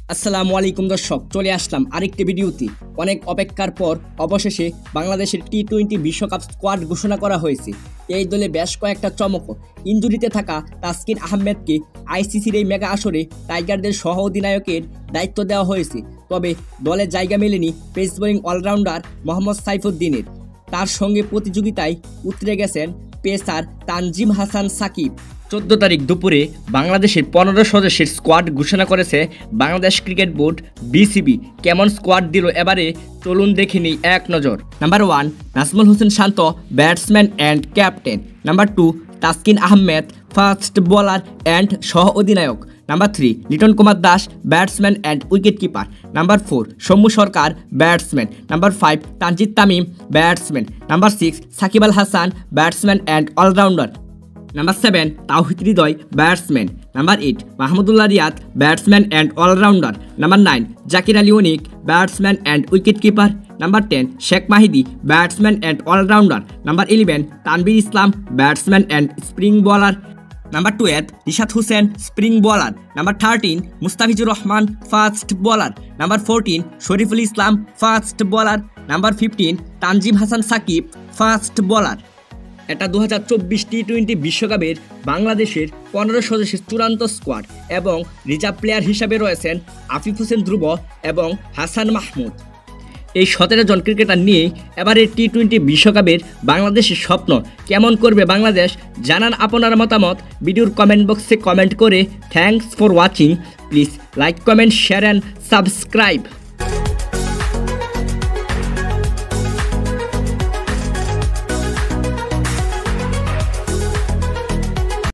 আসসালামু আলাইকুম দর্শক, চলে আসলাম আরেকটি ভিডিওতে। অনেক অপেক্ষার পর অবশেষে বাংলাদেশের টি-20 বিশ্বকাপ স্কোয়াড ঘোষণা করা হয়েছে। এই দলে বেশ কয়েকটা চমক। ইনজুরিতে থাকা তাসকিন আহমেদকে আইসিসির এই মেগা আসরে টাইগারদের সহ অধিনায়কের দায়িত্ব দেওয়া হয়েছে। তবে দলে জায়গা মেলেনি পেস বোলিং অলরাউন্ডার মোহাম্মদ সাইফুদ্দিনের। তার সঙ্গে প্রতিযোগিতায় উতরে গেছেন পেসার তানজিম হাসান সাকিব। 14 তারিখ দুপুরে বাংলাদেশের 15 সদস্যের স্কোয়াড ঘোষণা করেছে বাংলাদেশ ক্রিকেট বোর্ড বিসিবি। কেমন স্কোয়াড দিল এবারে, চলুন দেখে নিই এক নজর। Number 1 Najmul Hossain Shanto, batsman and captain. Number 2 Taskin Ahmed, fast bowler and সহ অধিনায়ক। Number 3 Liton Kumar Das, batsman and wicket keeper. Number 4 Soumya Sarkar, batsman. Number 5 Tanzid Tamim, batsman. Number 6 Shakib Al Hasan, batsman and allrounder. Number 7 Towhid Hridoy, batsman. Number 8 Mahmudullah Riyad, batsman and allrounder. Number 9 Jaker Ali Anik, batsman and wicket keeper. Number 10 Sheikh Mahedi, batsman and allrounder. Number 11 Tanvir Islam, batsman and spring bowler. Number 12 Rishad Hossain, spring bowler. Number 13 Mustafizur Rahman, fast bowler. Number 14 Shoriful Islam, fast bowler. Number 15 Tanzim Hasan Sakib, fast bowler. এটা 2024 টি-20 বিশ্বকাপের বাংলাদেশের 15 সদস্যের চূড়ান্ত squad এবং reserve player হিসাবে রয়েছেন আফিফ হোসেন ধ্রুব এবং হাসান মাহমুদ। এই 17 জন ক্রিকেটার নিয়ে এবারের টি-20 বিশ্বকাপের বাংলাদেশের স্বপ্ন। কেমন করবে বাংলাদেশ, জানান আপনার মতামত ভিডিওর কমেন্ট বক্সে কমেন্ট করে। Thanks for watching. Please like, comment, share and subscribe.